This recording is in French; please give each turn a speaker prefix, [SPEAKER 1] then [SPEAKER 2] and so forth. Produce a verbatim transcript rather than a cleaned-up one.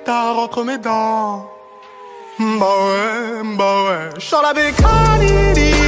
[SPEAKER 1] pétard entre mes dents. Bah ouais, bah ouais, j'sors la bécane.